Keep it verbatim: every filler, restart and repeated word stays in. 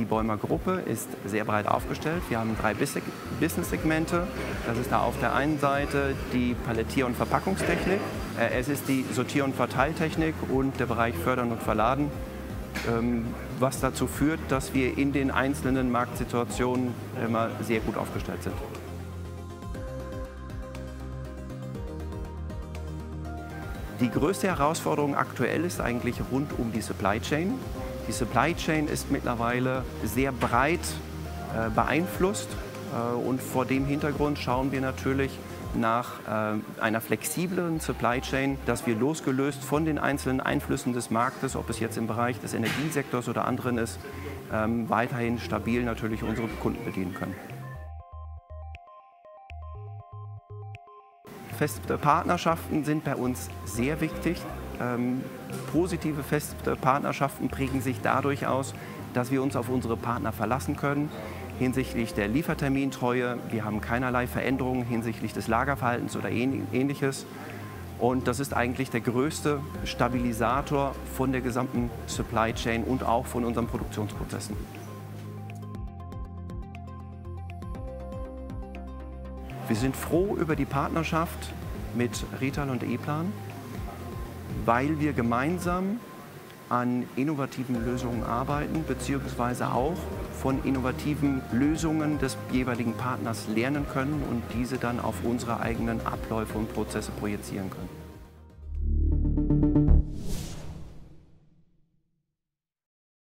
Bäumer Gruppe ist sehr breit aufgestellt. Wir haben drei Business-Segmente. Das ist da auf der einen Seite die Palettier- und Verpackungstechnik. Es ist die Sortier- und Verteiltechnik und der Bereich Fördern und Verladen, was dazu führt, dass wir in den einzelnen Marktsituationen immer sehr gut aufgestellt sind. Die größte Herausforderung aktuell ist eigentlich rund um die Supply Chain. Die Supply Chain ist mittlerweile sehr breit äh, beeinflusst äh, und vor dem Hintergrund schauen wir natürlich nach äh, einer flexibleren Supply Chain, dass wir losgelöst von den einzelnen Einflüssen des Marktes, ob es jetzt im Bereich des Energiesektors oder anderen ist, ähm, weiterhin stabil natürlich unsere Kunden bedienen können. Feste Partnerschaften sind bei uns sehr wichtig. Ähm, positive feste Partnerschaften prägen sich dadurch aus, dass wir uns auf unsere Partner verlassen können hinsichtlich der Liefertermintreue. Wir haben keinerlei Veränderungen hinsichtlich des Lagerverhaltens oder Ähnliches. Und das ist eigentlich der größte Stabilisator von der gesamten Supply Chain und auch von unseren Produktionsprozessen. Wir sind froh über die Partnerschaft mit Rittal und E-Plan, weil wir gemeinsam an innovativen Lösungen arbeiten, beziehungsweise auch von innovativen Lösungen des jeweiligen Partners lernen können und diese dann auf unsere eigenen Abläufe und Prozesse projizieren können.